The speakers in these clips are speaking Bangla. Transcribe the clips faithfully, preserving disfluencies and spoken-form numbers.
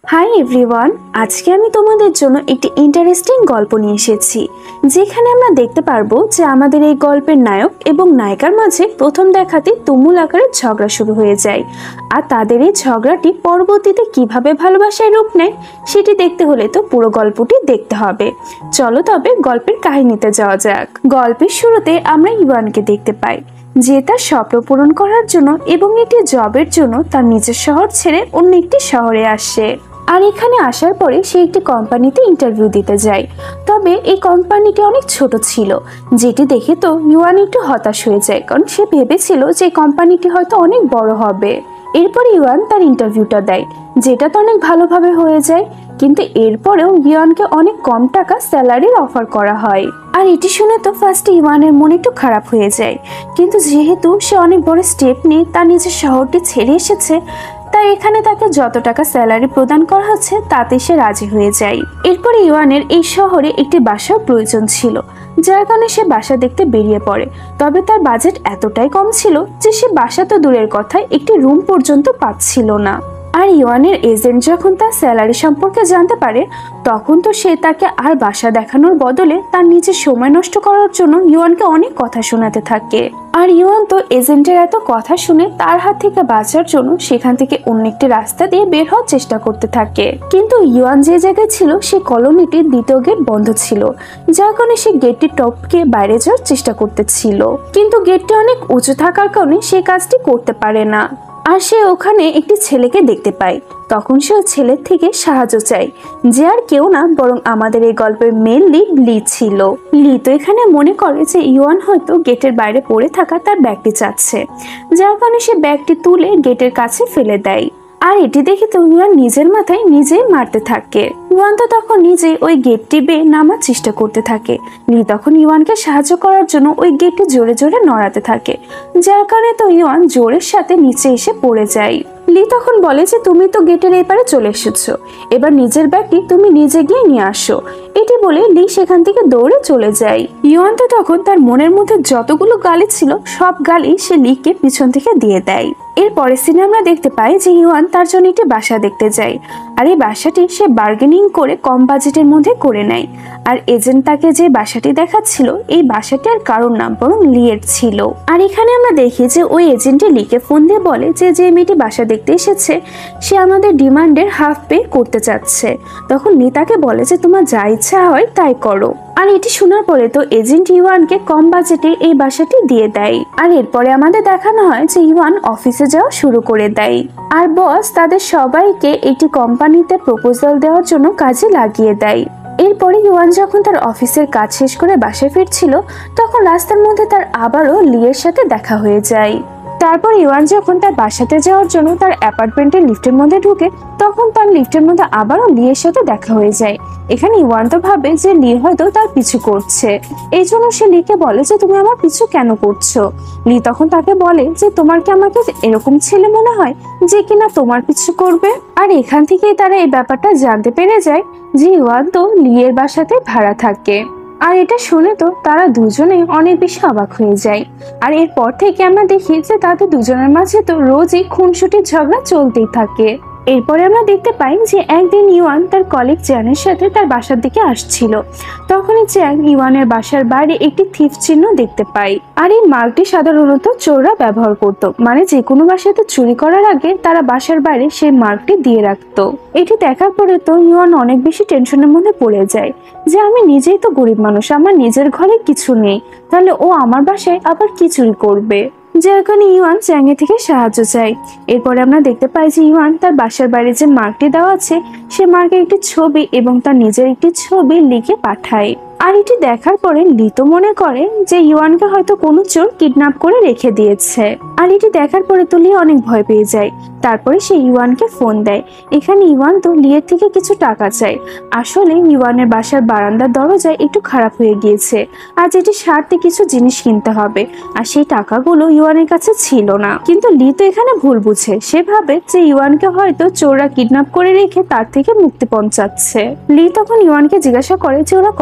হাই এভরিওয়ান, আজকে আমি তোমাদের জন্য একটি ইন্টারেস্টিং গল্প নিয়ে এসেছি, যেখানে আমরা দেখতে পারবো যে আমাদের এই গল্পের নায়ক এবং নায়িকার মাঝে প্রথম দেখাতে তুমুল আকারের ঝগড়া শুরু হয়ে যায়। আর তাদের এই ঝগড়াটি পরবর্তীতে কিভাবে ভালোবাসায় রূপ নেয় সেটি দেখতে হলে তো পুরো গল্পটি দেখতে হবে। চলো তবে গল্পের কাহিনীতে যাওয়া যাক। গল্পের শুরুতে আমরা ইওয়ানকে দেখতে পাই, যে তার স্বপ্ন পূরণ করার জন্য এবং একটি জবের জন্য তার নিজের শহর ছেড়ে অন্য একটি শহরে আসে। আর এখানে আসার পরে সে একটি কোম্পানিতে ইন্টারভিউ দিতে যায়। তবে এই কোম্পানিটি অনেক ছোট ছিল, যেটি দেখে তো ইওয়ান একটু হতাশ হয়ে যায়, কারণ সে ভেবেছিল যে কোম্পানিটি হয়তো অনেক বড় হবে। এরপর ইওয়ান তার ইন্টারভিউটা দেয়, যেটা তো অনেক ভালোভাবে হয়ে যায়, কিন্তু এরপরেও ইওয়ানকে অনেক কম টাকা স্যালারির অফার করা হয়। আর এটি শুনে তো ফার্স্টে ইওয়ানের মন একটু খারাপ হয়ে যায়, কিন্তু যেহেতু সে অনেক বড় স্টেপ নিয়ে তার নিজের শহরটি ছেড়ে এসেছে, তাই এখানে তাকে যত টাকা স্যালারি প্রদান করা হচ্ছে তাতে সে রাজি হয়ে যায়। এরপরে ইওয়ানের এই শহরে একটি বাসার প্রয়োজন ছিল, যার কারণে সে বাসা দেখতে বেরিয়ে পড়ে। তবে তার বাজেট এতটাই কম ছিল যে সে বাসা তো দূরের কথা, একটি রুম পর্যন্ত পাচ্ছিল না। আর ইওয়ানের এজেন্ট যখন তার স্যালারি সম্পর্কে জানতে পারে, তখন তো সে তাকে আর বাসা দেখানোর বদলে তার নিজের সময় নষ্ট করার জন্য ইওয়ানকে অনেক কথা শোনাতে থাকে। আর ইওয়ান তো এজেন্টের এত কথা শুনে তার হাত থেকে বাঁচার জন্য সেখান থেকে অন্য একটি রাস্তা দিয়ে বের হওয়ার চেষ্টা করতে থাকে। কিন্তু ইওয়ান যে জায়গায় ছিল সে কলোনিটির দ্বিতীয় গেট বন্ধ ছিল, যার কারণে সে গেটটি টপকে বাইরে যাওয়ার চেষ্টা করতেছিল, কিন্তু গেটটি অনেক উঁচু থাকার কারণে সে কাজটি করতে পারে না। আর সে ওখানে একটি ছেলেকে দেখতে পায়। তখন সে ছেলের থেকে সাহায্য চায়, যে আর কেউ না বরং আমাদের এই গল্পের মেন লিড লি ছিল। লি তো এখানে মনে করে যে ইওয়ান হয়তো গেটের বাইরে পড়ে থাকা তার ব্যাগটি চাচ্ছে, যার কারণে সে ব্যাগটি তুলে গেটের কাছে ফেলে দেয়। আর এটি দেখে তো ইওয়ান নিজের মাথায় নিজেই মারতে থাকে। ইওয়ান তো তখন নিজেই ওই গেটটি বেয়ে নামার চেষ্টা করতে থাকে। লি তখন ইওয়ানকে সাহায্য করার জন্য ওই গেটটি জোরে জোরে নড়াতে থাকে, যার কারণে তো ইওয়ান জোরের সাথে নিচে এসে পড়ে যায়। লি তখন বলে যে তুমি তো গেটের এপারে চলে এসেছো, এবার নিজের ব্যাগটি তুমি নিজে গিয়ে নিয়ে আসো। এটি বলে লি সেখান থেকে দৌড়ে চলে যায়। ইওয়ান তো তখন তার মনের মধ্যে যতগুলো গালি ছিল সব গালি সে লিকে পিছন থেকে দিয়ে দেয়। এর পরের সিনে আমরা দেখতে পাই যে ইওয়ান তার জন্য একটি বাসা দেখতে যায়। আর এই বাসাটি সে বার্গেনিং করে কম বাজেটের মধ্যে করে নেয়। আর এজেন্ট তাকে যে বাসাটি দেখাচ্ছিল, এই বাসাটি আর কারোর নাম বরং লিয়ের ছিল। আর এখানে আমরা দেখি যে ওই এজেন্টটি লিকে ফোন দিয়ে বলে যে যে মেয়েটি বাসা দেখতে এসেছে সে আমাদের ডিমান্ডের হাফ পে করতে চাচ্ছে। তখন লি তাকে বলে যে তোমার যা ইচ্ছা হয় তাই করো। আর এটি শোনার পরে তো এজেন্ট ইওয়ানকে কম বাজেটে এই বাসাটি দিয়ে দেয়। আর এরপরে আমাদের দেখানো হয় যে ইওয়ান অফিসে যাওয়া শুরু করে দেয়। আর বস তাদের সবাইকে একটি কোম্পানিতে প্রপোজাল দেওয়ার জন্য কাজে লাগিয়ে দেয়। এরপরে ইওয়ান যখন তার অফিসের কাজ শেষ করে বাসায় ফিরছিল, তখন রাস্তার মধ্যে তার আবারও লিয়ের সাথে দেখা হয়ে যায়। তারপর ইওয়ান যখন তার বাসাতে যাওয়ার জন্য তার অ্যাপার্টমেন্টের লিফটের মধ্যে ঢুকে, তখন তার লিফটের মধ্যে আবারও লিয়ের সাথে দেখা হয়ে যায়। এখানে ইওয়ান তো ভাবে যে লি হয়তো তার পিছু করছে, এই জন্য সে লিকে বলে যে তুমি আমার পিছু কেন করছো। লি তখন তাকে বলে যে তোমার কি আমাকে এরকম ছেলে মনে হয় যে কিনা তোমার পিছু করবে। আর এখান থেকেই তারা এই ব্যাপারটা জানতে পেরে যায় যে ইওয়ান তো লিয়ের বাসাতে ভাড়া থাকে। আর এটা শুনে তো তারা দুজনে অনেক বেশি অবাক হয়ে যায়। আর এরপর থেকে আমরা দেখি যে তাদের দুজনের মাঝে তো রোজই খুনসুটির ঝগড়া চলতেই থাকে। এরপরে আমরা দেখতে পাই যে একদিন ইওয়ান তার কলিগ জ্যানের সাথে তার বাসার দিকে আসছিল। তখনই জ্যান ইওয়ানের বাসার বাইরে একটি থিফ চিহ্ন দেখতে পাই। আর এই মার্কটি সাধারণত চোররা ব্যবহার করত, মানে যে কোনো বাসাতে চুরি করার আগে তারা বাসার বাইরে সেই মার্কটি দিয়ে রাখতো। এটি দেখার পরে তো ইওয়ান অনেক বেশি টেনশনের মধ্যে পড়ে যায় যে আমি নিজেই তো গরিব মানুষ, আমার নিজের ঘরে কিছু নেই, তাহলে ও আমার বাসায় আবার কি চুরি করবে, যার কারণে ইওয়ান চ্যাংয়ে থেকে সাহায্য চায়। এরপরে আমরা দেখতে পাই যে ইওয়ান তার বাসার বাইরে যে মার্কটি দেওয়া আছে সে মার্কের একটি ছবি এবং তার নিজের একটি ছবি লিখে পাঠায়। আর এটি দেখার পরে লি তো মনে করে যে ইওয়ানকে হয়তো কোনো চোর কিডন্যাপ করে রেখে দিয়েছে। আর এটি দেখার পরে তো লি অনেক ভয় পেয়ে যায়। তারপরে সে ইওয়ানকে ফোন দেয়। এখানে ইওয়ান তো লিয়ের থেকে কিছু টাকা চায়। আসলে ইওয়ানের বাসার বারান্দার দরজায় একটু খারাপ হয়ে গিয়েছে, আর যেটি সারতে কিছু জিনিস কিনতে হবে, আর সেই টাকাগুলো ইওয়ানের কাছে ছিল না। কিন্তু লি তো এখানে ভুল বুঝে, সে ভাবে যে ইওয়ানকে হয়তো চোররা কিডন্যাপ করে রেখে তার থেকে মুক্তি পৌঁছাচ্ছে। লি তখন ইওয়ানকে জিজ্ঞাসা করে যে ওরা কত টাকা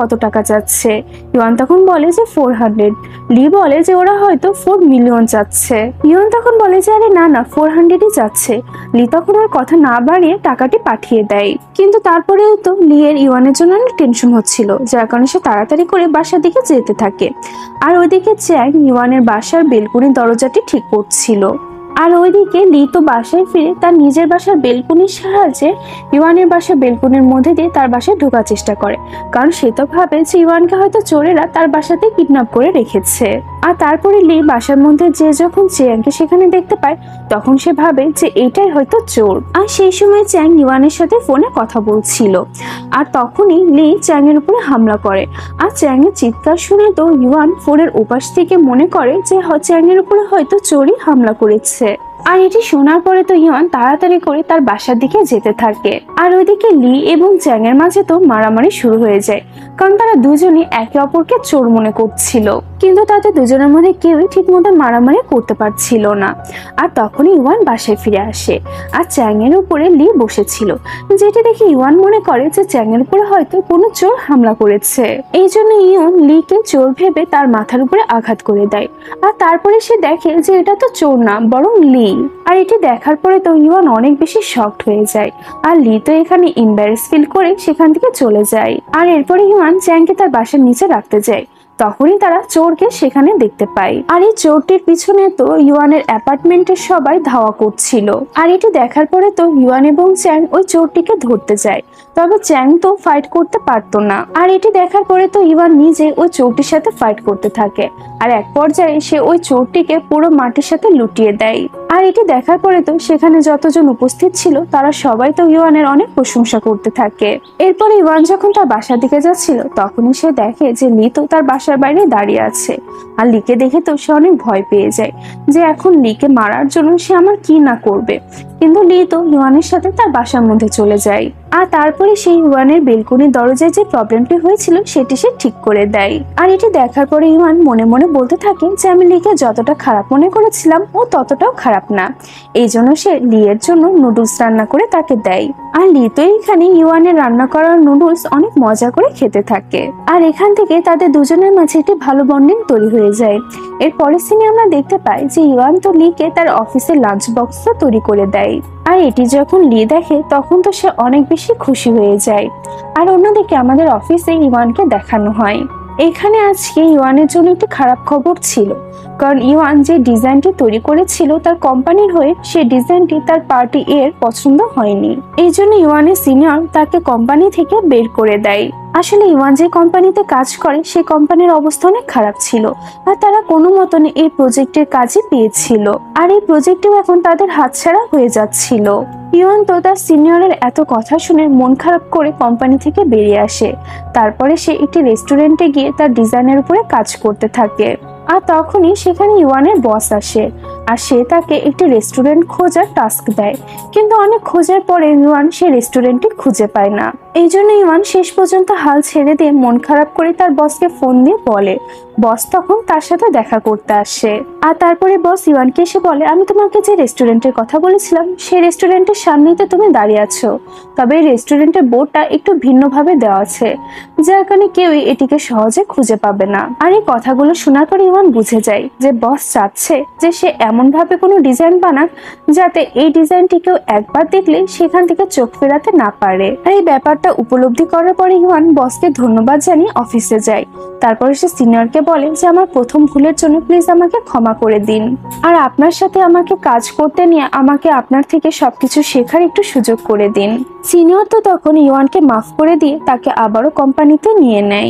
চাচ্ছে। ইওয়ান তখন বলে যে ফোর হান্ড্রেড। লি বলে যে ওরা হয়তো ফোর মিলিয়ন চাচ্ছে। ইওয়ান তখন বলে যে আরে না না ফোর হান্ড্রেডই চাচ্ছে। লি তখন আর কথা না বাড়িয়ে টাকাটি পাঠিয়ে দেয়। কিন্তু তারপরেও তো লি এর ইওয়ানের জন্য অনেক টেনশন হচ্ছিল, যার কারণে সে তাড়াতাড়ি করে বাসার দিকে যেতে থাকে। আর ওইদিকে চ্যাং ইওয়ানের বাসার বেলকুনির দরজাটি ঠিক করছিল। আর ওইদিকে লি তো বাসায় ফিরে তার নিজের বাসার বেলকুনির সাহায্যে ইওয়ানের বাসার বেলকুনির মধ্যে দিয়ে তার বাসায় ঢোকার চেষ্টা করে, কারণ সে তো ভাবে যে ইওয়ানকে হয়তো চোরেরা তার বাসাতে কিডন্যাপ করে রেখেছে। আর তারপরে লি বাসার মধ্যে যে যখন চ্যাংকে সেখানে দেখতে পায় তখন সে ভাবে যে এটাই হয়তো চোর। আর সেই সময় চ্যাং ইওয়ানের সাথে ফোনে কথা বলছিল। আর তখনই লি চ্যাং এর উপরে হামলা করে। আর চ্যাং এর চিৎকার শুনে তো ইওয়ান ফোনের ওপাশ থেকে মনে করে যে চ্যাং এর উপরে হয়তো চোরই হামলা করেছে। আর এটি শোনার পরে তো ইওয়ান তাড়াতাড়ি করে তার বাসার দিকে যেতে থাকে। আর ওইদিকে লি এবং চ্যাং এর মাঝে তো মারামারি শুরু হয়ে যায়, কারণ তারা দুজনই একে অপরকে চোর মনে করছিল, কিন্তু তাদের দুজনের মধ্যে কেউই ঠিক মতো মারামারি করতে পারছিল না। আর তখনই ইওয়ান বাসায় ফিরে আসে। আর চ্যাং এর উপরে লি বসেছিল, যেটি দেখে ইওয়ান মনে করে যে চ্যাং এর উপরে হয়তো কোনো চোর হামলা করেছে। এই জন্য ইওয়ান লিকে চোর ভেবে তার মাথার উপরে আঘাত করে দেয়। আর তারপরে সে দেখে যে এটা তো চোর না, বরং লি। আর এটি দেখার পরে তো ইওয়ান অনেক বেশি শকড হয়ে যায়। আর লি তো এখানে এম্বারেস ফিল করে সেখান থেকে চলে যায়। আর এরপরে ইওয়ান চ্যাংকে তার বাসার নিচে রাখতে যায়। তখনই তারা চোরকে সেখানে দেখতে পায়। আর এই চোরটির পিছনে তো ইওয়ানের অ্যাপার্টমেন্টের সবাই ধাওয়া করছিল। আর এটি দেখার পরে তো ইওয়ান এবং চ্যাং ওই চোরটিকে ধরতে যায়, তবে চ্যাং তো ফাইট করতে পারতো না। আর এটি দেখার পরে তো ইওয়ান নিজে ওই চোরটির সাথে ফাইট করতে থাকে। আর এক পর্যায়ে সে ওই চোরটিকে পুরো মাটির সাথে লুটিয়ে দেয়। আর এটি দেখার পরে তো সেখানে যতজন উপস্থিত ছিল তারা সবাই তো ইওয়ানের অনেক প্রশংসা করতে থাকে। এরপরে ইওয়ান যখন তার বাসার দিকে যাচ্ছিল তখনই সে দেখে যে লি তো তার বাসার বাইরে দাঁড়িয়ে আছে। আর লিকে দেখে তো সে অনেক ভয় পেয়ে যায় যে এখন লিকে মারার জন্য সে আমার কি না করবে। কিন্তু লি তো ইওয়ানের সাথে তার বাসার মধ্যে চলে যায়। আর তারপরে সেই ইওয়ানের বেলকনির দরজায় যে প্রবলেমটি হয়েছিল সেটি সে ঠিক করে দেয়। আর এটি দেখার পরে ইওয়ান মনে মনে বলতে থাকে যে আমি লিকে যতটা খারাপ মনে করেছিলাম ও ততটাও খারাপ না। এই জন্য সে লি এর জন্য নুডলস রান্না করে তাকে দেয়। আর লি তো এখানে ইওয়ানের রান্না করা নুডলস অনেক মজা করে খেতে থাকে। আর এখান থেকে তাদের দুজনের মাঝে একটি ভালো বন্ডিং তৈরি হয়ে যায়। এর পরের সিনে আমরা দেখতে পাই যে ইওয়ান তো লিকে তার অফিসের লাঞ্চ বক্সটা তৈরি করে দেয়। আর এটি যখন লি দেখে তখন তো সে অনেক বেশি খুশি হয়ে যায়। আর অন্যদিকে আমাদের অফিসে ইওয়ানকে দেখানো হয়। এখানে আজকে ইওয়ানের জন্য একটি খারাপ খবর ছিল, কারণ ইওয়ান যে ডিজাইনটি তৈরি করেছিল তার কোম্পানির হয়ে সে ডিজাইনটি তার পার্টি এর পছন্দ হয়নি। এই জন্য ইওয়ানের সিনিয়র তাকে কোম্পানি থেকে বের করে দেয়। আসলে ইওয়ান যে কোম্পানিতে কাজ করে সেই কোম্পানির অবস্থা অনেক খারাপ ছিল, আর তারা কোনো মতনে এই প্রজেক্টের কাজই পেয়েছিল। আর এই প্রজেক্টও এখন তাদের হাতছাড়া হয়ে যাচ্ছিল। ইওয়ান তো তার সিনিয়রের এত কথা শুনে মন খারাপ করে কোম্পানি থেকে বেরিয়ে আসে। তারপরে সে একটি রেস্টুরেন্টে গিয়ে তার ডিজাইনের উপরে কাজ করতে থাকে। আর তখনই সেখানে ইওয়ানের বস আসে, আর সে তাকে একটি রেস্টুরেন্ট খোঁজার টাস্ক দেয়। কিন্তু অনেক খোঁজার পরে ইওয়ান সে রেস্টুরেন্টটি খুঁজে পায় না। এই জন্য ইওয়ান শেষ পর্যন্ত হাল ছেড়ে দিয়ে মন খারাপ করে তার বসকে ফোন দিয়ে বলে। বস তখন তার সাথে দেখা করতে আসে। আর তারপরে বস ইওয়ানকে এসে বলে, আমি তোমাকে যে রেস্টুরেন্টের কথা বলেছিলাম সেই রেস্টুরেন্টের সামনেই তো তুমি দাঁড়িয়ে আছো, তবে এই রেস্টুরেন্টের বোর্ডটা একটু ভিন্নভাবে দেওয়া আছে, যার কারণে কেউই এটিকে সহজে খুঁজে পাবে না। আর এই কথাগুলো শোনার পর ইওয়ান বুঝে যায় যে বস চাচ্ছে যে সে এমন ভাবে কোনো ডিজাইন বানাক যাতে এই ডিজাইনটি কেউ একবার দেখলে সেখান থেকে চোখ ফেরাতে না পারে। আর এই ব্যাপারটা উপলব্ধি করার পরে ইওয়ান বসকে ধন্যবাদ জানিয়ে অফিসে যায়। তারপরে সে সিনিয়রকে বলে যে আমার প্রথম ভুলের জন্য প্লিজ আমাকে ক্ষমা করে দিন, আর আপনার সাথে আমাকে কাজ করতে নিয়ে আমাকে আপনার থেকে সবকিছু শেখার একটু সুযোগ করে দিন। সিনিয়র তো তখন ইওয়ানকে মাফ করে দিয়ে তাকে আবারও কোম্পানিতে নিয়ে নেয়।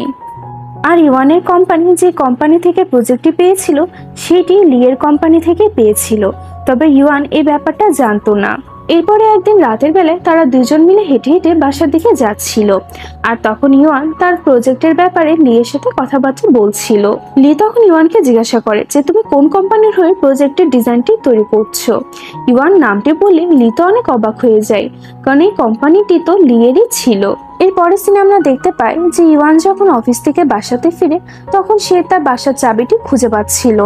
আর ইওয়ানের কোম্পানি যে কোম্পানি থেকে প্রজেক্টটি পেয়েছিল সেটি লিয়ের কোম্পানি থেকে পেয়েছিল, তবে ইওয়ান এই ব্যাপারটা জানতো না। এরপরে একদিন রাতের বেলায় তারা দুজন মিলে হেঁটে হেঁটে বাসার দিকে যাচ্ছিল। আর তখন ইওয়ান তার প্রজেক্টের ব্যাপারে লিয়ের সাথে কথাবার্তা বলছিল। লি তখন ইওয়ানকে জিজ্ঞাসা করে যে তুমি কোন কোম্পানির হয়ে প্রজেক্টের ডিজাইনটি তৈরি করছো। ইওয়ান নামটি বলে লি তো অনেক অবাক হয়ে যায়, কারণ এই কোম্পানিটি তো লিয়েরই ছিল। এর পরের সিনে আমরা দেখতে পাই যে ইওয়ান যখন অফিস থেকে বাসাতে ফিরে তখন সে তার বাসার চাবিটি খুঁজে পাচ্ছিল না।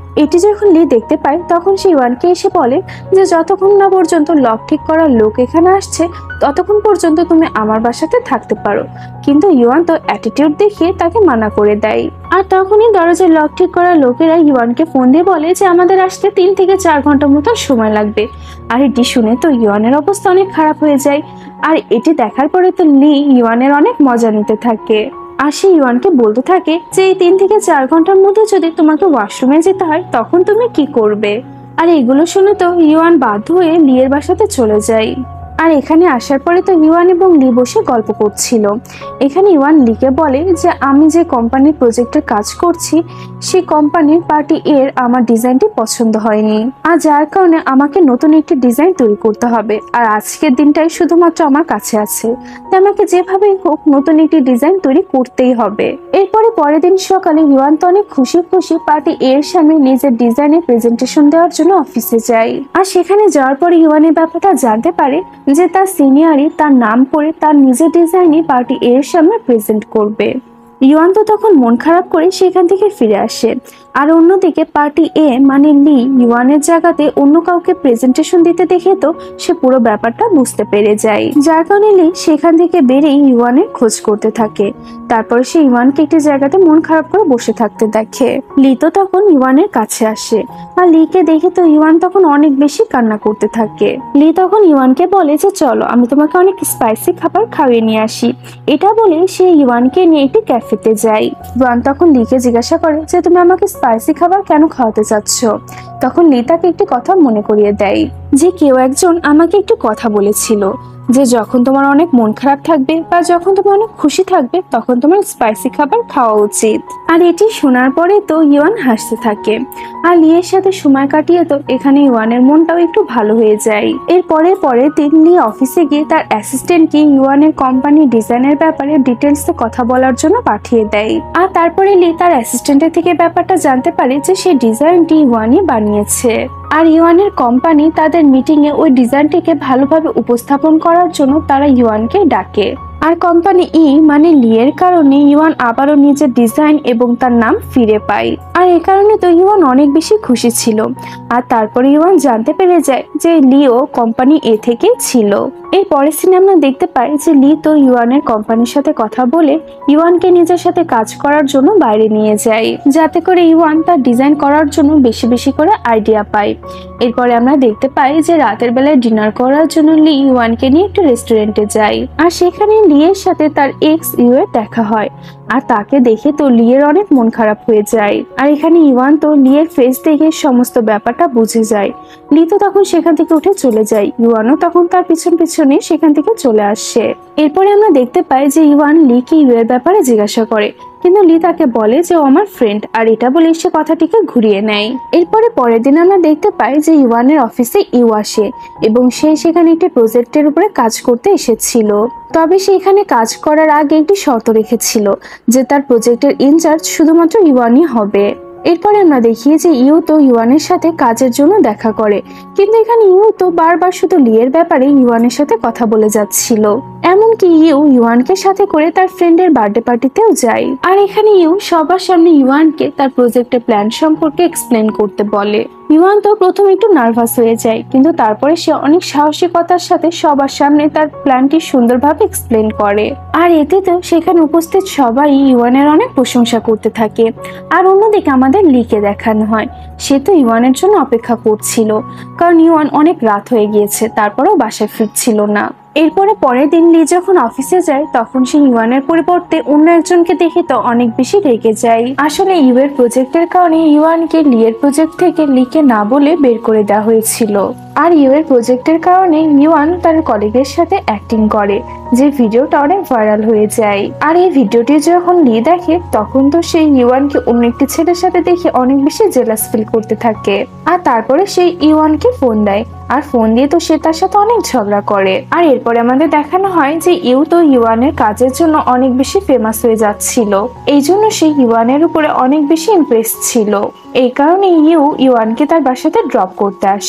এটি যখন লি দেখতে পায় তখন সে ইউয়ানকে এসে বলে যে যতক্ষণ না পর্যন্ত লক ঠিক করার লোক এখানে আসছে ততক্ষণ পর্যন্ত তুমি আমার বাসাতে থাকতে পারো। কিন্তু ইউয়ান তো অ্যাটিটিউড দেখিয়ে তাকে মানা করে দেয়। আর তখনই দরজার লক ঠিক করার লোকেরা ইউয়ানকে ফোন দিয়ে বলে যে আমাদের আসতে তিন থেকে চার ঘন্টা মতো সময় লাগবে। আর এটি শুনে তো ইউয়ানের অবস্থা অনেক খারাপ হয়ে যায়। আর এটি দেখার পরে তো লি ইউয়ানের অনেক মজা নিতে থাকে। আর সে ইউয়ানকে বলতে থাকে যে এই তিন থেকে চার ঘন্টার মধ্যে যদি তোমাকে ওয়াশরুমে যেতে হয় তখন তুমি কি করবে। আর এগুলো শুনে তো ইউয়ান বাধ্য হয়ে লিয়ের বাসাতে চলে যায়। আর এখানে আসার পরে তো ইউয়ান এবং লি বসে গল্প করছিল। এখানে ইউয়ান লিকে বলে যে আমি যে কোম্পানির প্রজেক্টে কাজ করছি সেই কোম্পানির পার্টি এর আমার ডিজাইনটি পছন্দ হয়নি, আর যার কারণে আমাকে নতুন একটি ডিজাইন তৈরি করতে হবে। আর আজকের দিনটাই শুধুমাত্র আমার কাছে আছে, তাই আমাকে যেভাবেই হোক নতুন একটি ডিজাইন তৈরি করতেই হবে। এরপরে পরের দিন সকালে ইউয়ান তো অনেক খুশি খুশি পার্টি এর সামনে নিজের ডিজাইনের প্রেজেন্টেশন দেওয়ার জন্য অফিসে যায়। আর সেখানে যাওয়ার পরে ইউয়ানের ব্যাপারটা জানতে পারে যে তার সিনিয়রই তার নাম করে তার নিজের ডিজাইনে পার্টি এর সামনে প্রেজেন্ট করবে। ইউয়ান তো তখন মন খারাপ করে সেখান থেকে ফিরে আসে। আর অন্যদিকে পার্টি এ মানে লি ইউয়ানের জায়গাতে অন্য কাউকে প্রেজেন্টেশন দিতে দেখে তো সে পুরো ব্যাপারটা বুঝতে পেরে যায়, যার কারণে লি সেখান থেকে বেরিয়ে ইউয়ানের খোঁজ করতে থাকে। তারপরে সে ইউয়ানকে একটি জায়গাতে মন খারাপ করে বসে থাকতে দেখে। লি তো তখন ইউয়ানের কাছে আসে, আর লিকে দেখে তো ইউয়ান তখন অনেক বেশি কান্না করতে থাকে। লি তখন ইউয়ানকে বলে যে চলো আমি তোমাকে অনেক স্পাইসি খাবার খাইয়ে নিয়ে আসি। এটা বলে সে ইউয়ানকে নিয়ে একটি ক্যাফেতে যায়। ইউয়ান তখন লিকে জিজ্ঞাসা করে যে তুমি আমাকে স্পাইসি খাবার কেন খাওয়াতে চাচ্ছ। তখন লি তাকে একটি কথা মনে করিয়ে দেয় যে কেউ একজন আমাকে একটু কথা বলেছিল যে যখন তোমার অনেক মন খারাপ থাকবে বা যখন তুমি অনেক খুশি থাকবে তখন তোমার স্পাইসি খাবার খাওয়া উচিত। আর এটি শোনার পরে তো ইউয়ান হাসতে থাকে। আর লিয়ের সাথে সময় কাটিয়ে তো এখানে ইউয়ানের মনটাও একটু ভালো হয়ে যায়। এরপরে পরের দিন লি অফিসে গিয়ে তার অ্যাসিস্ট্যান্টকে ইউয়ানের কোম্পানি ডিজাইনের ব্যাপারে ডিটেলসে কথা বলার জন্য পাঠিয়ে দেয়। আর তারপরে লি তার অ্যাসিস্ট্যান্টের থেকে ব্যাপারটা জানতে পারে যে সেই ডিজাইনটি ইউয়ানই বানিয়েছে। আর ইউয়ানের কোম্পানি তাদের মিটিং এ ওই ডিজাইনটিকে ভালোভাবে উপস্থাপন করার জন্য তারা ইউয়ানকে ডাকে। আর কোম্পানি ই মানে লিয়ের কারণে ইউয়ান আবারও নিজের ডিজাইন এবং তার নাম ফিরে পায়। আর এই কারণে তো ইউয়ান অনেক বেশি খুশি ছিল। আর তারপরে ইউয়ান জানতে পেরে যায় যে লিও কোম্পানি এ থেকে ছিল। এর পরের সিনে আমরা দেখতে পাই যে লি তো ইউয়ানের কোম্পানির সাথে কথা বলে ইউয়ানকে নিজের সাথে কাজ করার জন্য বাইরে নিয়ে যায়, যাতে করে ইউয়ান তার ডিজাইন করার জন্য বেশি বেশি করে আইডিয়া পায়। এরপরে আমরা দেখতে পাই যে রাতের বেলায় ডিনার করার জন্য লি ইউয়ানকে নিয়ে একটু রেস্টুরেন্টে যায়। আর সেখানে লিয়ের সাথে তার এক্স ইউয়ের দেখা হয়। আর তাকে দেখে তো লিয়ের অনেক মন খারাপ হয়ে যায়। আর এখানে ইউয়ান তো লিয়ের ফেস দেখে সমস্ত ব্যাপারটা বুঝে যায়। লি তো তখন সেখান থেকে উঠে চলে যায়। ইউয়ানও তখন তার পিছন পিছনে সেখান থেকে চলে আসে। এরপরে আমরা দেখতে পাই যে ইউয়ান লিকে ইউয়ের ব্যাপারে জিজ্ঞাসা করে, কিন্তু লি তাকে বলে যে ও আমার ফ্রেন্ড, আর এটা বলে সে কথাটিকে ঘুরিয়ে নেয়। এরপরে পরের দিন আমরা দেখতে পাই যে ইউয়ানের অফিসে ইউ আসে এবং সে সেখানে একটি প্রজেক্টের উপরে কাজ করতে এসেছিল। তবে সে এখানে কাজ করার আগে একটি শর্ত রেখেছিল যে তার প্রজেক্টের ইনচার্জ শুধুমাত্র ইউয়ানই হবে। এরপরে আমরা দেখি যে ইউ তো ইউয়ানের সাথে কাজের জন্য দেখা করে, কিন্তু এখানে ইউ তো বারবার শুধু লিয়ের ব্যাপারে ইউয়ানের সাথে কথা বলে যাচ্ছিল। এমনকি ইউ ইউয়ানকে সাথে করে তার ফ্রেন্ডের বার্থডে পার্টিতেও যায়। আর এখানে ইউ সবার সামনে ইউয়ানকে তার প্রজেক্টের প্ল্যান সম্পর্কে এক্সপ্লেন করতে বলে। ইউয়ান তো প্রথম একটু নার্ভাস হয়ে যায়, কিন্তু তারপরে সে অনেক সাহসিকতার সাথে সবার সামনে তার প্ল্যানটি সুন্দরভাবে এক্সপ্লেন করে। আর এতে তো সেখানে উপস্থিত সবাই ইউয়ানের অনেক প্রশংসা করতে থাকে। আর অন্যদিকে আমাদের লিকে দেখানো হয়, সে তো ইউয়ানের জন্য অপেক্ষা করছিল, কারণ ইউয়ান অনেক রাত হয়ে গিয়েছে, তারপরেও বাসায় ফিরছিল না। এরপরে পরের দিন লি যখন অফিসে যায় তখন সে ইউয়ানের পরিবর্তে অন্য একজনকে দেখে তো অনেক বেশি রেগে যায়। আসলে ইউ এর প্রজেক্টের কারণে ইউয়ানকে লিয়ের প্রজেক্ট থেকে লিকে না বলে বের করে দেওয়া হয়েছিল। আর ইউ এর প্রজেক্টের কারণে ইউয়ান তার কলিগের সাথে অ্যাক্টিং করে, যে ভিডিওটা অনেক ভাইরাল হয়ে যায়। আর এই ভিডিওটি যখন লি দেখে তখন তো সেই ইউয়ানকে অন্য একটি ছেলের সাথে দেখে অনেক বেশি জেলাস ফিল করতে থাকে। আর তারপরে সেই ইউয়ানকে ফোন দেয়, আর ফোন দিয়ে তো সে তার সাথে অনেক ঝগড়া করে। আর এরপরে আমাদের দেখানো হয় যে ইউ তো ইউয়ানের কাজের জন্য অনেক বেশি ফেমাস হয়ে যাচ্ছিল, এই জন্য সে ইউয়ানের উপরে অনেক বেশি ইমপ্রেস ছিল। এই কারণে ইউ ইউয়ানকে তার বাসাতে ড্রপ করতে আসে।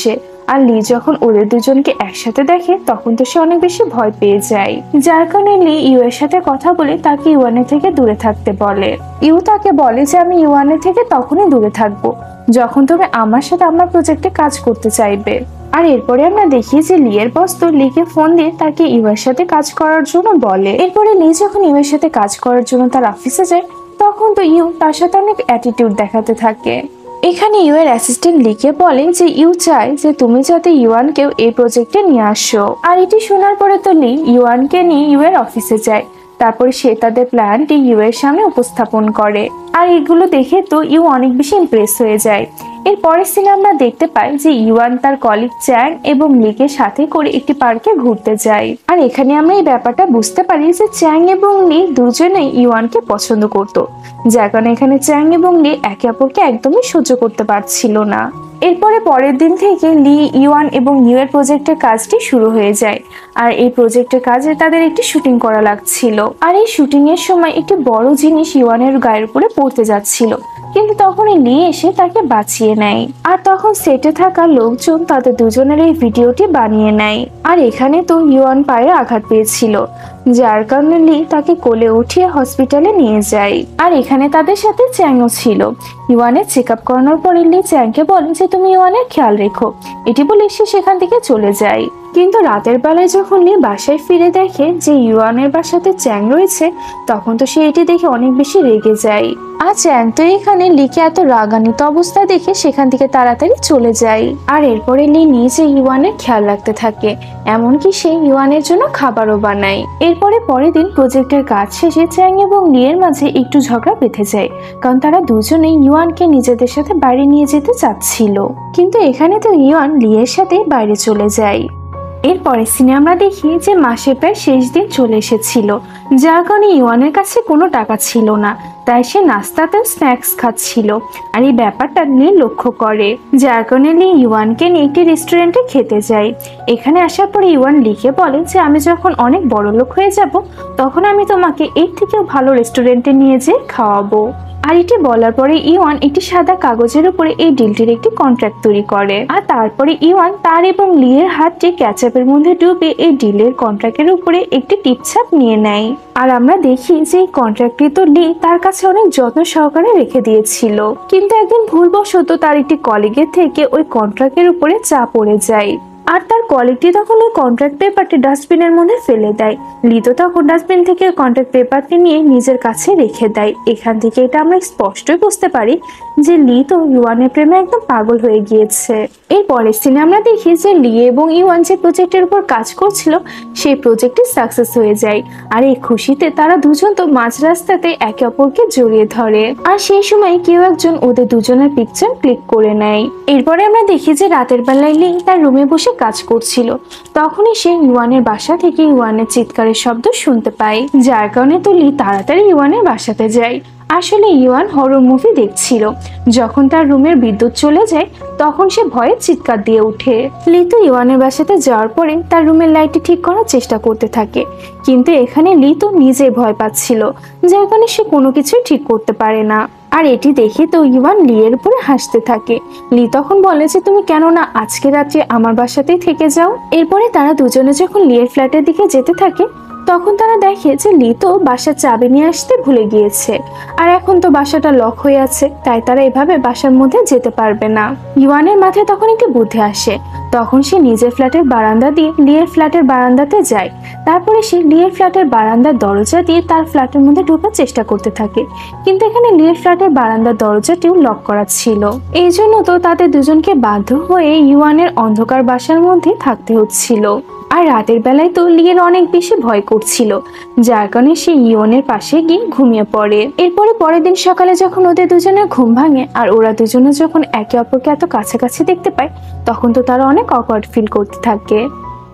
আর লি যখন ওদের দুজনকে একসাথে দেখে তখন তো সে অনেক বেশি ভয় পেয়ে যায়, যার কারণে লি ইউ এর সাথে কথা বলে তাকে ইউয়ানের থেকে দূরে থাকতে বলে। ইউ তাকে বলে যে আমি ইউয়ানের থেকে তখনই দূরে থাকবো যখন তুমি আমার সাথে আমার প্রজেক্টে কাজ করতে চাইবে। আর এরপরে আমরা দেখি যে লি এর বস তো লিকে ফোন দিয়ে তাকে ইউ এর সাথে কাজ করার জন্য বলে। এরপরে লি যখন ইউ এর সাথে কাজ করার জন্য তার অফিসে যায় তখন তো ইউ তার সাথে অনেক অ্যাটিটিউড দেখাতে থাকে। এখানে ইউ এর অ্যাসিস্ট্যান্ট লিকে বলে যে ইউ চায় যে তুমি যাতে ইউয়ানকেও এই প্রজেক্টে নিয়ে আসো। আর এটি শোনার পরে তো লি ইউয়ানকে নিয়ে ইউ এর অফিসে যায়। তারপরে সে তাদের প্ল্যানটি ইউ এর সামনে উপস্থাপন করে। আর এগুলো দেখে তো ইউ অনেক বেশি ইমপ্রেস হয়ে যায়। এর পরের সিনে আমরা দেখতে পাই যে ইউয়ান তার কলিগ চ্যাং এবং লিকে সাথে করে একটি পার্কে ঘুরতে যায়। আর এখানে আমরা এই ব্যাপারটা বুঝতে পারি যে চ্যাং এবং লি দুজনেই ইউয়ানকে পছন্দ করত, যার কারণে এখানে চ্যাং এবং লি একে অপরকে একদমই সহ্য করতে পারছিল না। এরপরে পরের দিন থেকে লি, ইউয়ান এবং ইউ এর প্রজেক্টের কাজটি শুরু হয়ে যায়। আর এই প্রজেক্টের কাজে তাদের একটি শুটিং করা লাগছিল। আর এই শুটিং এর সময় একটি বড় জিনিস ইউয়ানের গায়ের উপরে পড়তে যাচ্ছিল, কিন্তু তখনই লি এসে তাকে বাঁচিয়ে নেয়। আর তখন সেটে থাকা লোকজন তাদের দুজনের এই ভিডিওটি বানিয়ে নেয়। আর এখানে তো ইউয়ান পায়ে আঘাত পেয়েছিল, যার কারণে লি তাকে কোলে উঠিয়ে হসপিটালে নিয়ে যায়। আর এখানে তাদের সাথে চ্যাংও ছিল। ইউয়ানের চেক আপ করানোর পরে লি চ্যাংকে বলে যে তুমি ইউয়ানের খেয়াল রেখো, এটি বলে সে সেখান থেকে চলে যায়। কিন্তু রাতের বেলায় যখন লি বাসায় ফিরে দেখে যে ইউয়ানের বাসাতে চ্যাং রয়েছে তখন তো সে এটি দেখে অনেক বেশি রেগে যায়। আর চ্যাং তো এখানে লিকে এত রাগান্বিত অবস্থা দেখে সেখান থেকে তাড়াতাড়ি চলে যায়। আর এরপরে লি নিজে ইউয়ানের খেয়াল রাখতে থাকে, এমনকি সে ইউয়ানের জন্য খাবারও বানায়। এরপরে পরের দিন প্রজেক্টের কাজ শেষে চ্যাং এবং লি এর মাঝে একটু ঝগড়া বেঁধে যায়, কারণ তারা দুজনেই ইউয়ানকে নিজেদের সাথে বাইরে নিয়ে যেতে চাচ্ছিল। কিন্তু এখানে তো ইউয়ান লি এর সাথে বাইরে চলে যায়। এরপরে সিনে আমরা দেখি যে মাসের প্রায় শেষ দিন চলে এসেছিল, যার কারণে ইউয়ানের কাছে কোনো টাকা ছিল না, তাই সে নাস্তাতে স্ন্যাক্স খাচ্ছিল। আর এই ব্যাপারটা লি লক্ষ্য করে, যার কারণে লি ইউয়ানকে নিয়ে একটি রেস্টুরেন্টে খেতে যায়। এখানে আসার পরে ইউয়ান লিকে বলে যে আমি যখন অনেক বড় লোক হয়ে যাব তখন আমি তোমাকে এর থেকেও ভালো রেস্টুরেন্টে নিয়ে যেয়ে খাওয়াবো। আর এটি বলার পরে ইউয়ান একটি সাদা কাগজের উপরে এই ডিলটির একটি কন্ট্রাক্ট তৈরি করে। আর তারপরে ইউয়ান তার এবং লি এর হাতটি ক্যাচআপের মধ্যে ডুবে এই ডিলের কন্ট্রাক্টের উপরে একটি টিপছাপ নিয়ে নেয়। আর আমরা দেখি যে এই কন্ট্রাক্টটি তো লি তার কাছে অনেক যত্ন সহকারে রেখে দিয়েছিল, কিন্তু একদিন ভুলবশত তার একটি কলিগের থেকে ওই কন্ট্রাক্টের উপরে চা পড়ে যায়। আর তার কলিগটি তখন ওই কন্ট্রাক্ট পেপারটি ডাস্টবিনের মধ্যে ফেলে দেয়। লি তো তখন ডাস্টবিন থেকে কন্ট্রাক্ট পেপারটি নিয়ে নিজের কাছে রেখে দেয়। এখান থেকে এটা আমরা স্পষ্টই বুঝতে পারি যে লি তো ইউয়ানের প্রেমে একদম পাগল হয়ে গিয়েছে। এর পরের সিনে আমরা দেখি যে লি এবং ইউয়ান যে প্রজেক্টের উপর কাজ করছিল সেই প্রজেক্টটি সাকসেস হয়ে যায়। আর এই খুশিতে তারা দুজন তো মাঝ রাস্তাতে একে অপরকে জড়িয়ে ধরে। আর সেই সময় কেউ একজন ওদের দুজনের পিকচার ক্লিক করে নেয়। এরপরে আমরা দেখি যে রাতের বেলায় লি তার রুমে বসে কাজ করছিল, তখনই সে ইউয়ানের বাসা থেকে ইউয়ানের চিৎকারের শব্দ শুনতে পায়, যার কারণে তো লি তাড়াতাড়ি ইউয়ানের বাসাতে যায়। আসলে ইউয়ান হরর মুভি দেখছিল। যখন তার রুমের বিদ্যুৎ চলে যায় তখন সে ভয়ে চিৎকার দিয়ে ওঠে। লি তো ইউয়ানের বাসাতে যাওয়ার পরে তার রুমের লাইটটি ঠিক করার চেষ্টা করতে থাকে, কিন্তু এখানে লি তো নিজে ভয় পাচ্ছিল, যার কারণে সে কোনো কিছুই ঠিক করতে পারে না। আর এটি দেখে তো ইউয়ান লি এর উপরে হাসতে থাকে। লি তখন বলে যে তুমি কেন না আজকে রাত্রে আমার বাসাতেই থেকে যাও। এরপরে তারা দুজনে যখন লি এর ফ্ল্যাটের দিকে যেতে থাকে তখন তারা দেখে যে লি তো বাসার চাবি নিয়ে আসতে ভুলে গিয়েছে, আর এখন তো বাসাটা লক হয়ে আছে, তাই তারা এভাবে বাসার মধ্যে যেতে পারবে না। ইউয়ানের মাথায় তখন একটি বুদ্ধি আসে, তখন সে নিজের ফ্ল্যাটের বারান্দা দিয়ে লি এর ফ্ল্যাটের বারান্দাতে যায়। তারপরে সে লি এর ফ্ল্যাটের বারান্দার দরজা দিয়ে তার ফ্ল্যাটের মধ্যে ঢোকার চেষ্টা করতে থাকে, কিন্তু এখানে লি এর ফ্ল্যাটের বারান্দার দরজাটিও লক করা ছিল। এই জন্য তো তাদের দুজনকে বাধ্য হয়ে ইউয়ানের অন্ধকার বাসার মধ্যে থাকতে হচ্ছিল। আর রাতের বেলায় তো লি এর অনেক বেশি ভয় করছিল, যার কারণে সে ইউয়ানের পাশে গিয়ে ঘুমিয়ে পড়ে। এরপরে পরের দিন সকালে যখন ওদের দুজনের ঘুম ভাঙে আর ওরা দুজনে যখন একে অপরকে এত কাছাকাছি দেখতে পায় তখন তো তারা অনেক অকওয়ার্ড ফিল করতে থাকে।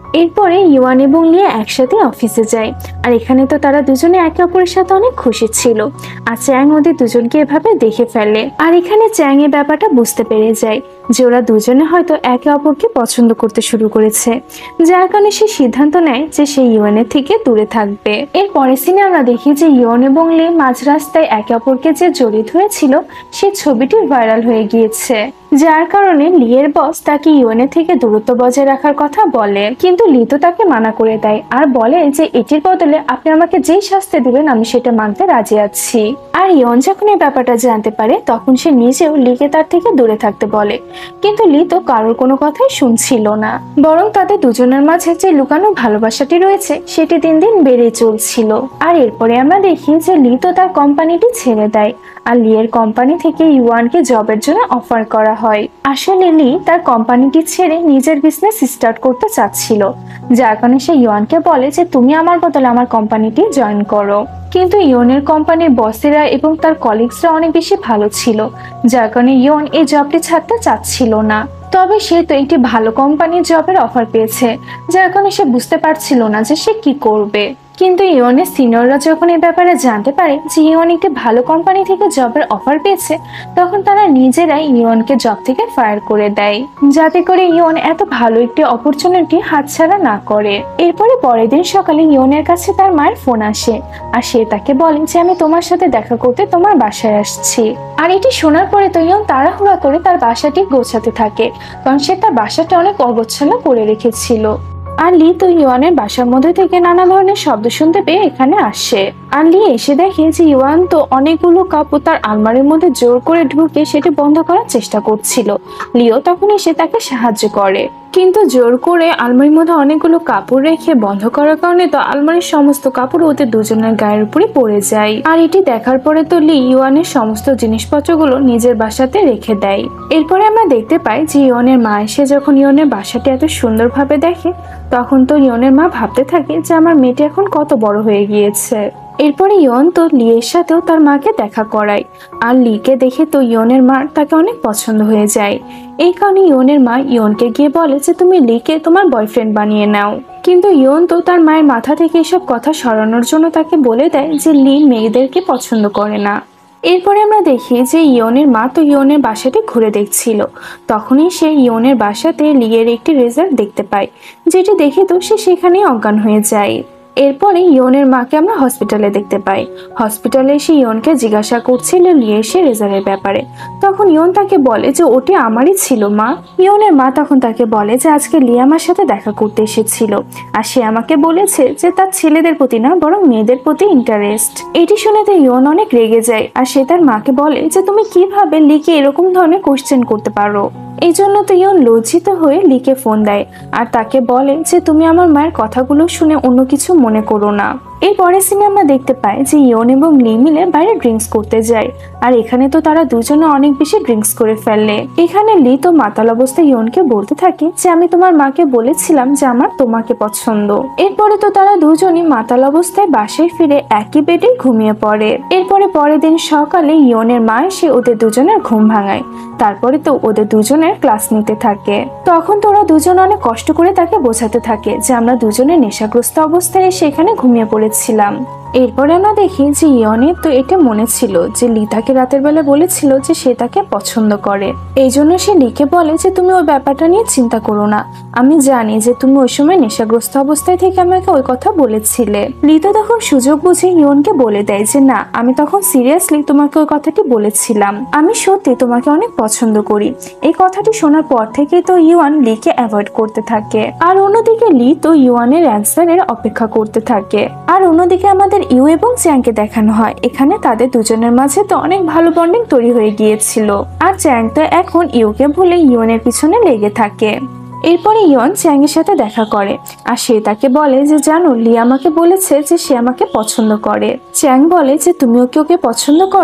এরপরে ইওয়ান এবং লিয়া একসাথে অফিসে যায়। আর এখানে তো তারা দুজনে একে অপরের সাথে অনেক খুশি ছিল। আর চ্যাং ওদের দুজনকে এভাবে দেখে ফেলে। আর এখানে চ্যাং এই ব্যাপারটা বুঝতে পেরে যায় যে ওরা দুজনে হয়তো একে অপরকে পছন্দ করতে শুরু করেছে, যার কারণে সে সিদ্ধান্ত নেয় যে সে ইওয়ানের থেকে দূরে থাকবে। এর পরের সিনে আমরা দেখি যে ইওয়ান এবং লি মাঝ রাস্তায় একে অপরকে যে জড়িয়ে ধরেছিল সেই ছবিটি ভাইরাল হয়ে গিয়েছে, যার কারণে লিয়ের বস তাকে ইওয়ানের থেকে দূরত্ব বজায় রাখার কথা বলে। কিন্তু লি তো তাকে মানা করে দেয় আর বলে যে এটির বদলে আপনি আমাকে যেই শাস্তি দিবেন আমি সেটা মানতে রাজি আছি। আর ইওয়ান যখন এই ব্যাপারটা জানতে পারে তখন সে নিজেও লিকে তার থেকে দূরে থাকতে বলে, কিন্তু লি তো কারোর কোনো কথাই শুনছিল না, বরং তাদের দুজনের মাঝে যে লুকানো ভালোবাসাটি রয়েছে সেটি দিন দিন বেড়ে চলছিল। আর এরপরে আমরা দেখি যে লি তো তার কোম্পানিটি ছেড়ে দেয় আর লিয়ের কোম্পানি থেকে ইওয়ানকে জবের জন্য অফার করা হয়। আসলে লি তার কোম্পানিটি ছেড়ে নিজের বিজনেস স্টার্ট করতে চাচ্ছিল, যার কারণে সে ইওয়ানকে বলে যে তুমি আমার বদলে আমার কোম্পানিটি জয়েন করো। কিন্তু ইওনের কোম্পানির বসেরা এবং তার কলিগসরা অনেক বেশি ভালো ছিল, যার কারণে ইওন এই জবটি ছাড়তে চাচ্ছিল না। তবে সে তো একটি ভালো কোম্পানির জবের অফার পেয়েছে, যার কারণে সে বুঝতে পারছিল না যে সে কি করবে। কিন্তু ইওনের সিনিয়ররা যখন এই ব্যাপারে জানতে পারে যে ইওন একটি ভালো কোম্পানি থেকে জবের অফার পেয়েছে, তখন তারা নিজেরাই ইওনকে জব থেকে ফায়ার করে দেয়, যাতে করে ইওন এত ভালো একটি অপরচুনিটি হাতছাড়া না করে। এরপরে পরের দিন সকালে ইওনের কাছে তার মায়ের ফোন আসে আর সে তাকে বলে যে আমি তোমার সাথে দেখা করতে তোমার বাসায় আসছি। আর এটি শোনার পরে তো ইওন তাড়াহুড়া করে তার বাসাটি গোছাতে থাকে, কারণ সে তার বাসাটা অনেক অগোছালো করে রেখেছিল। আর লি তো ইওয়ানের বাসার মধ্যে থেকে নানা ধরনের শব্দ শুনতে পেয়ে এখানে আসে। আর লি এসে দেখে যে ইওয়ান তো অনেকগুলো কাপড় তার আলমারির মধ্যে জোর করে ঢুকে সেটি বন্ধ করার চেষ্টা করছিল। লিও তখন এসে তাকে সাহায্য করে, কিন্তু জোর করে আলমারির মধ্যে অনেকগুলো কাপড় রেখে বন্ধ করার কারণে তো আলমারির সমস্ত কাপড় ওদের দুজনের গায়ের উপরে পড়ে যায়। আর এটি দেখার পরে তো লি ইওয়ানের সমস্ত জিনিসপত্রগুলো নিজের বাসাতে রেখে দেয়। এরপরে আমরা দেখতে পাই যে ইওনের মা এসে যখন ইওনের বাসাটি এত সুন্দরভাবে দেখে, তখন তো ইওনের মা ভাবতে থাকে যে আমার মেয়েটি এখন কত বড় হয়ে গিয়েছে। এরপরে ইওন তো লিয়ের সাথেও তার মাকে দেখা করায়, আর লিকে দেখে তো ইওনের মার তাকে অনেক পছন্দ হয়ে যায়। এই কারণে ইওনের মা ইওনকে গিয়ে বলে যে তুমি লিকে তোমার বয়ফ্রেন্ড বানিয়ে নাও। কিন্তু ইওন তো তার মায়ের মাথা থেকে এসব কথা সরানোর জন্য তাকে বলে দেয় যে লি মেয়েদেরকে পছন্দ করে না। এরপরে আমরা দেখি যে ইওনের মা তো ইওনের বাসাটি ঘুরে দেখছিল, তখনই সে ইওনের বাসাতে লিয়ের একটি রেজাল্ট দেখতে পায়, যেটি দেখে তো সে সেখানেই অজ্ঞান হয়ে যায়। এরপরে ইওনের মাকে আমরা হসপিটালে দেখতে পাই। হসপিটালে এসে ইওনকে জিজ্ঞাসা করছিল লিয়ে সে রেজাল্টের ব্যাপারে, তখন ইওন তাকে বলে যে ওটি আমারই ছিল মা। ইওনের মা তখন তাকে বলে যে আজকে লিয়া আমার সাথে দেখা করতে এসেছিল, আর সে আমাকে বলেছে যে তার ছেলেদের প্রতি না বরং মেয়েদের প্রতি ইন্টারেস্ট। এটি শুনে তো ইওন অনেক রেগে যায়, আর সে তার মাকে বলে যে তুমি কিভাবে লিকে এরকম ধরনের কোশ্চেন করতে পারো। এই জন্য তো ইওন লজ্জিত হয়ে লিকে ফোন দেয় আর তাকে বলে যে তুমি আমার মায়ের কথাগুলো শুনে অন্য কিছু মনে করো না। এর পরের সিনে আমরা দেখতে পাই যে ইওন এবং লি মিলে বাইরে ড্রিঙ্কস করতে যায়, আর এখানে তো তারা দুজনে অনেক বেশি ড্রিঙ্কস করে ফেলে। এখানে লি তো মাতাল অবস্থায় ইওনকে বলতে থাকে যে আমি তোমার মাকে বলেছিলাম যে আমার তোমাকে পছন্দ। এরপরে তো তারা দুজনই মাতাল অবস্থায় বাসায় ফিরে একই বেডে ঘুমিয়ে পড়ে। এরপরে পরের দিন সকালে ইওনের মা এসে ওদের দুজনের ঘুম ভাঙায়, তারপরে তো ওদের দুজনের ক্লাস নিতে থাকে। তখন তো ওরা দুজন অনেক কষ্ট করে তাকে বোঝাতে থাকে যে আমরা দুজনে নেশাগ্রস্ত অবস্থায় সেখানে ঘুমিয়ে পড়েছিলাম। এরপরে আমরা দেখি যে ইওনের তো এটা মনে ছিল যে লি তাকে রাতের বেলা বলেছিল যে সে তাকে পছন্দ করে। এই জন্য সে লিকে বলে যে তুমি ওই ব্যাপারটা নিয়ে চিন্তা করো না, আমি জানি যে তুমি ওই সময় নেশাগ্রস্ত অবস্থায় থেকে আমাকে ওই কথা বলেছিলে। লি তো তখন সুযোগ বুঝে ইওনকে বলে দেয় যে না, আমি তখন সিরিয়াসলি তোমাকে ওই কথাটি বলেছিলাম, আমি সত্যি তোমাকে অনেক পছন্দ করি। এই কথাটি শোনার পর থেকে তো ইওয়ান লিকে অ্যাভয়েড করতে থাকে, আর অন্যদিকে লি তো ইওয়ানের অ্যান্সারের অপেক্ষা করতে থাকে। আর অন্যদিকে আমাদের ইউ এবং চ্যাংকে দেখানো হয়, এখানে তাদের দুজনের মাঝে তো অনেক ভালো বন্ডিং তৈরি হয়ে গিয়েছিল, আর চ্যাং তো এখন ইউকে ভুলে ইওনের পিছনে লেগে থাকে। এরপরে ইওন চ্যাং এর সাথে দেখা করে, আর সে তাকে বলে যে জানো লি আমাকে বলেছে যে সে আমাকে পছন্দ করে। চ্যাং বলে যে তুমি ওকে ওকে পছন্দ করো।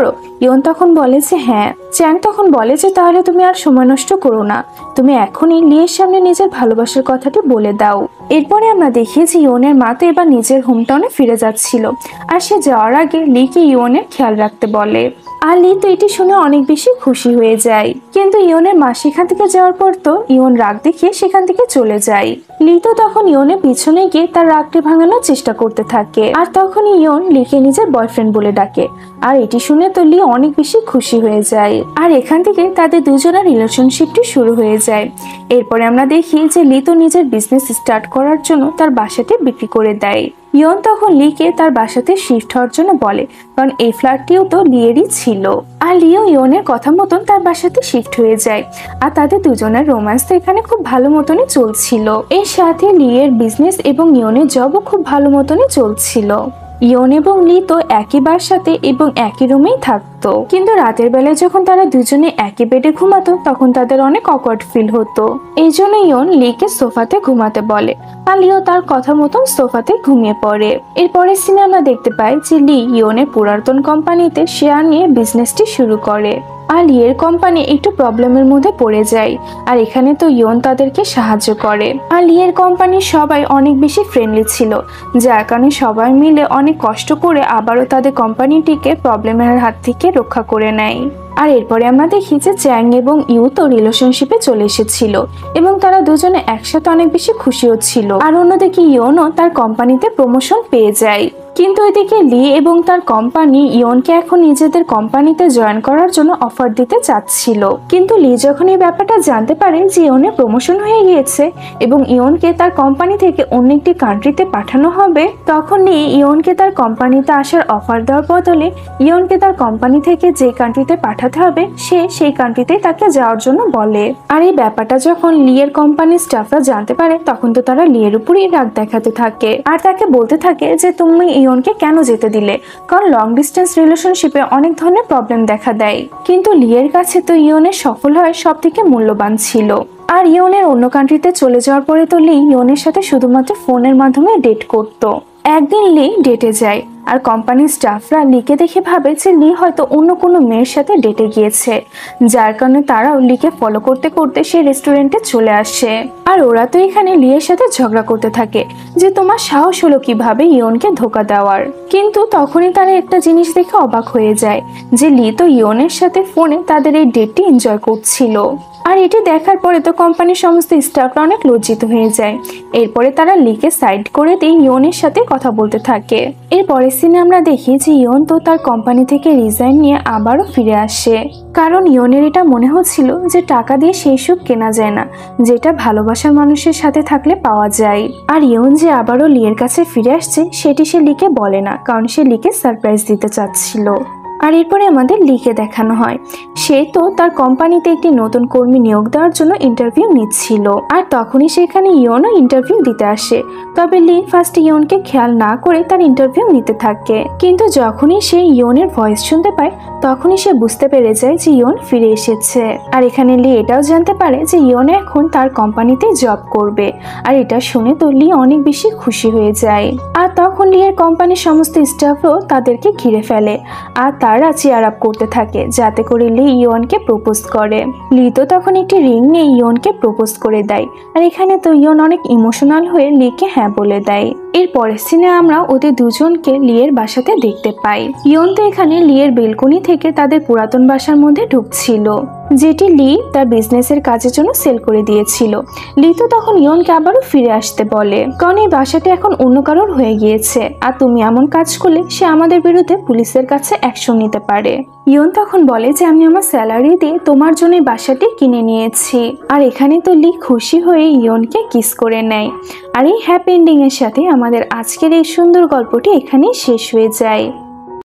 ইয়ন তখন বলে যে হ্যাঁ। চ্যাং তখন বলে যে তাহলে তুমি আর সময় নষ্ট করো না, তুমি এখনই লিয়ের সামনে নিজের ভালোবাসার কথাটি বলে দাও। এরপরে আমরা দেখি যে ইয়নের মা তো এবার নিজের হোমটাউনে ফিরে যাচ্ছিল, আর সে যাওয়ার আগে লিকে ইয়নের খেয়াল রাখতে বলে। আর লি তো এটি শুনে অনেক বেশি খুশি হয়ে যায়। কিন্তু ইয়নের মা সেখান থেকে যাওয়ার পর তো ইয়ন রাগ দেখিয়ে সেখান থেকে চলে যায়। লি তো তখন ইয়নের পিছনে গিয়ে তার রাগটি ভাঙানোর চেষ্টা করতে থাকে, আর তখন ইয়ন লিকে নিজের বয়ফ্রেন্ড বলে ডাকে। আর এটি শুনে তো লি অনেক বেশি খুশি হয়ে যায়, আর এখান থেকে তাদের দুজনের রিলেশনশিপটি শুরু হয়ে যায়। এরপরে আমরা দেখি যে লি তো নিজের বিজনেস স্টার্ট করার জন্য তার বাসাটি বিক্রি করে দেয়। ইয়ন তখন লিকে তার বাসাতে শিফট হওয়ার জন্য বলে, কারণ এই ফ্ল্যাটটিও তো লিয়েরই ছিল। আর লিও ইয়নের কথা মতন তার বাসাতে শিফট হয়ে যায়, আর তাদের দুজনের রোম্যান্স তো এখানে খুব ভালো মতনই চলছিল। এর সাথে লিয়ের বিজনেস এবং ইয়নের জবও খুব ভালো মতনই চলছিল। ইয়ন এবং লি তো একই বাসাতে এবং একই রুমেই থাকতো, কিন্তু রাতের বেলায় যখন তারা দুজনে একই বেডে ঘুমাতো তখন তাদের অনেক অকওয়ার্ড ফিল হতো। এই জন্য ইয়ন লিকে সোফাতে ঘুমাতে বলে, আর লিও তার কথা মতন সোফাতে ঘুমিয়ে পড়ে। এরপরে সিনে আমরা দেখতে পাই যে লি ইয়নের পুরাতন কোম্পানিতে শেয়ার নিয়ে বিজনেসটি শুরু করে। আর লিয়ের কোম্পানি একটু প্রবলেমের মধ্যে পড়ে যায়, আর এখানে তো ইয়ন তাদেরকে সাহায্য করে। আর লিয়ের কোম্পানির সবাই অনেক বেশি ফ্রেন্ডলি ছিল, যার কারণে সবাই মিলে অনেক কষ্ট করে আবারও তাদের কোম্পানিটিকে প্রবলেমের হাত থেকে রক্ষা করে নেয়। আর এরপরে আমরা দেখি যে চ্যাং এবং ইউ তো রিলেশনশিপে চলে এসেছিল এবং তারা দুজনে একসাথে অনেক বেশি খুশি হচ্ছিল। আর অন্যদিকে ইয়নও তার কোম্পানিতে প্রমোশন পেয়ে যায়। কিন্তু ওইদিকে লি এবং তার কোম্পানি ইয়নকে এখন নিজেদের কোম্পানিতে জয়েন করার জন্য অফার দিতে চাচ্ছিল। কিন্তু লি যখন এই ব্যাপারটা জানতে পারে যে ইয়নের প্রমোশন হয়ে গিয়েছে এবং ইয়নকে তার কোম্পানি থেকে অন্য একটি কান্ট্রিতে পাঠানো হবে, তখন লি ইয়নকে তার কোম্পানিতে আসার অফার দেওয়ার বদলে ইয়নকে তার কোম্পানি থেকে যে কান্ট্রিতে পাঠাতে হবে সে সেই কান্ট্রিতে তাকে যাওয়ার জন্য বলে। আর এই ব্যাপারটা যখন লিয়ের কোম্পানির স্টাফরা জানতে পারে তখন তো তারা লিয়ের উপরই রাগ দেখাতে থাকে, আর তাকে বলতে থাকে যে তুমি ইয়নকে কেন যেতে দিলে, কারণ লং ডিস্টেন্স রিলেশনশিপে অনেক ধরনের প্রবলেম দেখা দেয়। কিন্তু লিয়ের কাছে তো ইয়নের সফল হয় সব থেকে মূল্যবান ছিল। আর ইয়নের অন্য কান্ট্রিতে চলে যাওয়ার পরে তো লি ইয়নের সাথে শুধুমাত্র ফোনের মাধ্যমে ডেট করতো। একদিন লি ডেটে যায়, আর কোম্পানির স্টাফরা লিকে দেখে ভাবে যে লি হয়তো অন্য কোনো মেয়ের সাথে ডেটে গিয়েছে, যার কারণে তারাও লিকে ফলো করতে করতে সেই রেস্টুরেন্টে চলে আসে। আর ওরা তো এখানে লিয়ের সাথে ঝগড়া করতে থাকে যে তোমার সাহস হলো কিভাবে ইয়নকে ধোকা দেওয়ার। কিন্তু তখনই তারা একটা জিনিস দেখে অবাক হয়ে যায় যে লি তো ইয়নের সাথে ফোনে তাদের এই ডেটটি এনজয় করছিল। আর এটি দেখার পরে তো কোম্পানির সমস্ত স্টাফরা অনেক লজ্জিত হয়ে যায়। এরপরে তারা লিকে সাইড করে দিয়ে ইয়নের সাথে কথা বলতে থাকে। এরপরে সিনে আমরা দেখি যে ইয়ন তো তার কোম্পানি থেকে রিজাইন নিয়ে আবারও ফিরে আসে, কারণ ইয়নের এটা মনে হচ্ছিল যে টাকা দিয়ে সেই সুখ কেনা যায় না যেটা ভালোবাসার মানুষের সাথে থাকলে পাওয়া যায়। আর ইয়ন যে আবারও লিয়ের কাছে ফিরে আসছে সেটি সে লিকে বলে না, কারণ সে লিকে সারপ্রাইজ দিতে চাচ্ছিল। আর এরপরে আমাদের লিকে দেখানো হয় সে তো তার কোম্পানিতে একটি নতুন কর্মী নিয়োগ দেওয়ার জন্য ইন্টারভিউ নিচ্ছিল, আর তখনই সেখানে ইয়নও ইন্টারভিউ দিতে আসে। তবে লি ফার্স্ট ইয়নকে খেয়াল না করে তার ইন্টারভিউ নিতে থাকে, কিন্তু যখনই সে ইয়নের ভয়েস শুনতে পায় তখনই সে বুঝতে পেরে যায় যে ইয়ন ফিরে এসেছে। আর এখানে লি এটাও জানতে পারে যে ইয়ন এখন তার কোম্পানিতে জব করবে, আর এটা শুনে তো লি অনেক বেশি খুশি হয়ে যায়। আর তখন লিয়ের কোম্পানির সমস্ত স্টাফও তাদেরকে ঘিরে ফেলে, আর তারা চেয়ার আপ করতে থাকে যাতে করে লি ইয়নকে প্রপোজ করে। লি তো তখন একটি রিং নিয়ে ইয়নকে প্রপোজ করে দেয়, আর এখানে তো ইয়ন অনেক ইমোশনাল হয়ে লিকে হ্যাঁ বলে দেয়। এর পরের সিনে আমরা ওদের দুজনকে লিয়ের বাসাতে দেখতে পাই। ইয়ন তো এখানে লিয়ের বেলকনি থেকে তাদের পুরাতন বাসার মধ্যে ঢুকছিল, যেটি লি তার বিজনেসের কাজের জন্য সেল করে দিয়েছিল। লি তো তখন ইয়নকে আবারও ফিরে আসতে বলে, কারণ এই বাসাটা এখন অন্য কারোর হয়ে গিয়েছে, আর তুমি এমন কাজ করলে সে আমাদের বিরুদ্ধে পুলিশের কাছে অ্যাকশন নিতে পারে। ইয়ন তখন বলে যে আমি আমার স্যালারি দিয়ে তোমার জন্য এই বাসাটি কিনে নিয়েছি। আর এখানে তো লি খুশি হয়ে ইয়নকে কিস করে নেয়। আর এই হ্যাপি এন্ডিং এর সাথে আমাদের আজকের এই সুন্দর গল্পটি এখানেই শেষ হয়ে যায়।